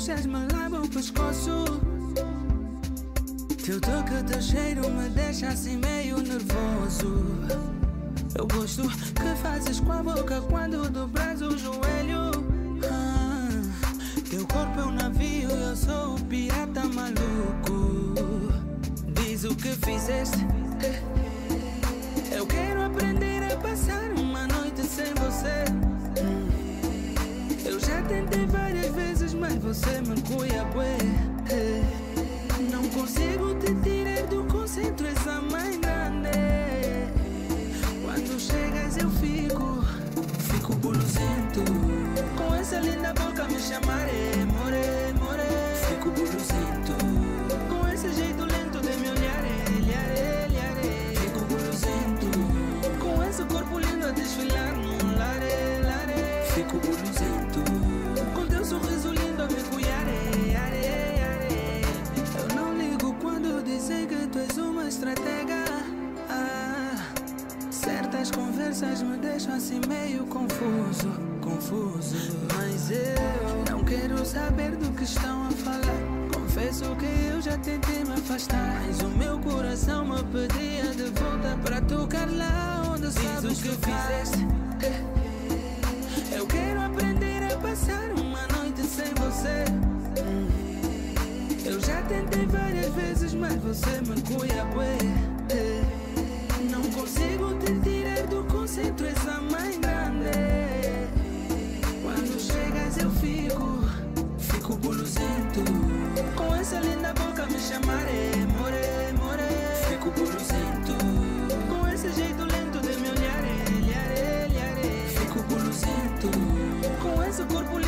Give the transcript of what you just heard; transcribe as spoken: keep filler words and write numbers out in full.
deixas-me lá no pescoço. Teu toque, teu cheiro me deixa assim meio nervoso. Eu gosto que fazes com a boca quando dobras o joelho. ah, Teu corpo é um navio, eu sou o pirata maluco. Diz o que fizeste. Eu quero aprender a passar uma noite sem você. Eu já tentei várias vezes, mas você me cuia, bué. Não consigo te tirar do concentro, essa mãe grande. Quando chegas eu fico, fico buluzento. Com essa linda boca me chamaré, more, more. Fico buluzento. Com esse jeito lento de me olhar, olhar, olhar. Fico buluzento. Com esse corpo lindo a desfilar num lare, lare. Fico buluzento. Com teu sorriso lindo a me cuidar, are, are. Eu não ligo quando dizem que tu és uma estratega. ah, Certas conversas me deixam assim meio confuso, confuso. Mas eu não quero saber do que estão a falar. Confesso que eu já tentei me afastar, mas o meu coração me pedia de volta para tocar lá onde sabes que fizeste. Eu quero aprender a passar uma noite sem você. Eu já tentei várias vezes, mas você me cuia, bué. Não consigo te tirar do concentro, essa mãe grande. Quando chegas eu fico, fico buluzento. Com essa linda boca me chamaré, more, more. Fico buluzento. Com esse jeito lento de me olhar, olhar, olhar. Fico buluzento. Com esse corpo